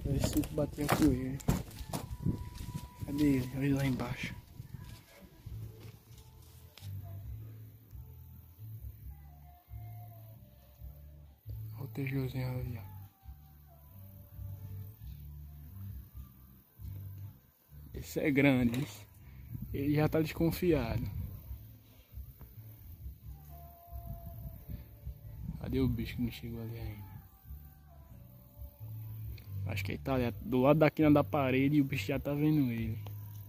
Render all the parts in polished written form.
Esse cinco batia com ele. Cadê ele? Olha ele lá embaixo. Olha o tejozinho ali, ó. Esse é grande, esse. Ele já tá desconfiado. Cadê o bicho que não chegou ali ainda? Acho que ele tá ali do lado da quina da parede e o bicho já tá vendo ele.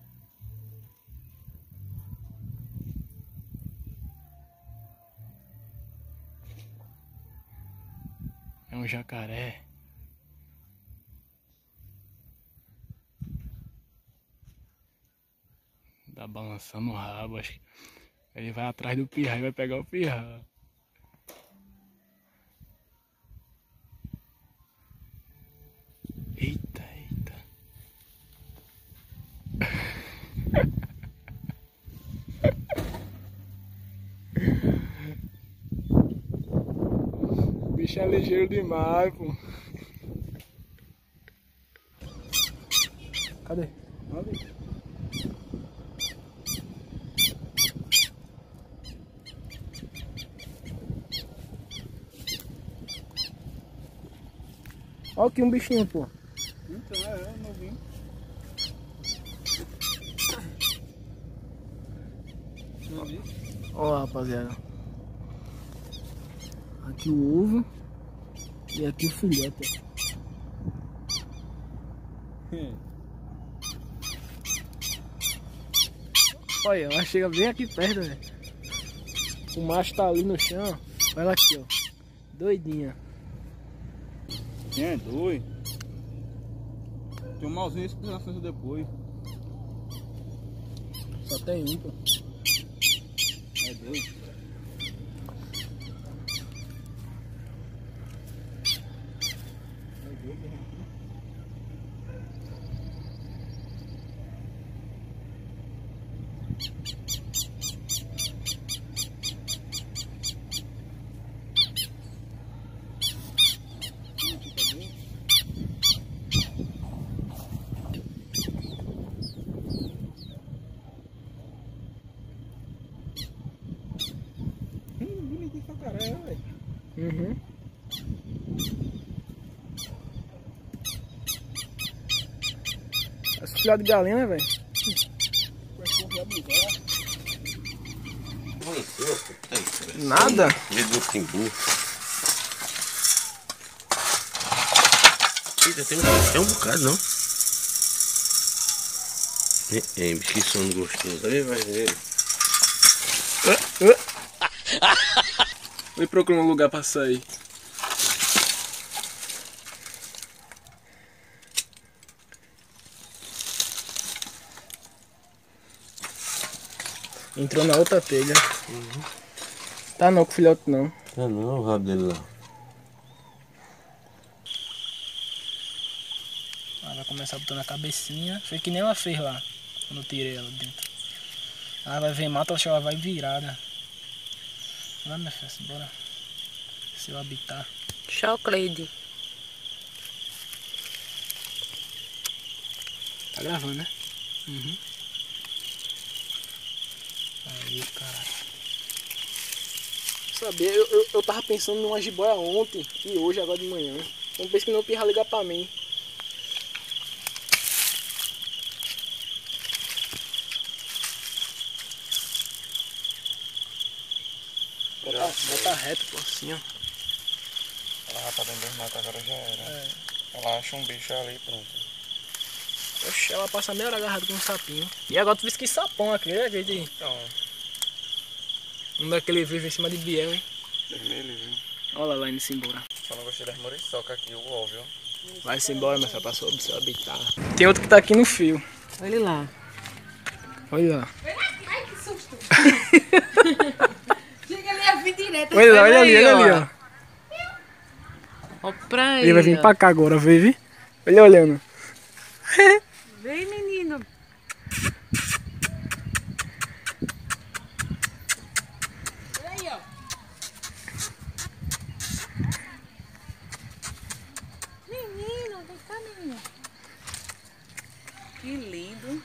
É um jacaré. Tá balançando o rabo, acho que ele vai atrás do pirra e vai pegar o pirra. Eita, eita. O bicho é ligeiro demais, pô. Cadê? Ali. Olha aqui um bichinho, pô. Então, novinho. Ó, rapaziada. Aqui o ovo. E aqui o filhote. Olha, ela chega bem aqui perto, velho. O macho tá ali no chão. Olha ela aqui, ó. Doidinha. Quem é doido? Tem um malzinho esse que na frente depois. Só tem um, pô. É doido. Bonitinho pra caralho, velho. Uhum. Essa filha de galinha, né, velho? Nada? Medo do timbu. Eita, tem um bocado, não? Bicho, que sono gostoso. Aí vai ver. Vou procurar um lugar pra sair. Entrou na outra telha. Uhum. Tá não com o filhote não. Tá não, o rabo dele lá. Ela vai começar botando a cabecinha. Foi que nem ela fez lá, quando eu tirei ela de dentro. Ela vai ver mata, acho que ela vai virada. Vai, minha filha, bora. Seu habitat. Tchau, Cleide. Tá gravando, né? Uhum. Aí, caralho. Sabia, eu tava pensando numa jiboia ontem e hoje, agora de manhã. Então penso que não pirra ligar pra mim. Bota reto, pô, assim, ó. Ela vai pra dentro dos matos agora já era. É. Ela acha um bicho ali e pronto. Oxe, ela passa meia hora agarrada com um sapinho. E agora tu viste que sapão aqui, né, gente? Então, Um daquele vive em cima de Biel, hein? vermelho, viu? Olha lá indo-se embora. Só não gostei das muriçoca aqui, o óbvio. Vai-se embora, mas só passou do seu habitat. Tem outro que tá aqui no fio. Olha lá. Olha lá. Ai, que susto. Chega ali a vir direto. Olha lá, olha ali, ó. Ó pra Ele vai vir pra cá agora, vê? Olha olhando. Vem, menino. Olha aí, ó. Menino, vem cá, Que lindo.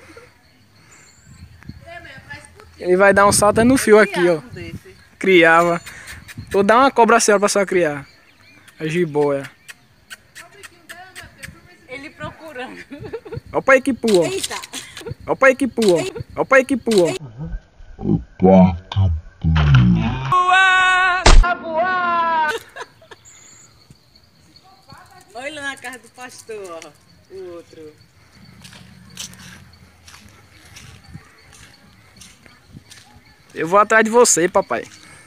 Ele vai dar um salto no fio aqui, ó. Desse. Criava. Vou dar uma cobra cera pra só criar. A jiboia. Ele procurando. Olha o pai que pula. Eita. Olha o pai que pula. Olha o pai que pula. Olha na casa do pastor, ó. O outro. Eu vou atrás de você, papai.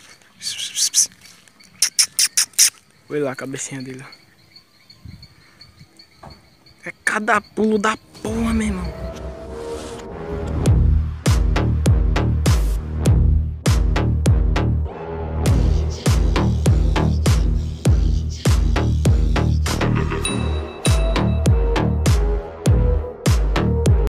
Olha lá a cabecinha dele. É cada pulo da porra, meu irmão.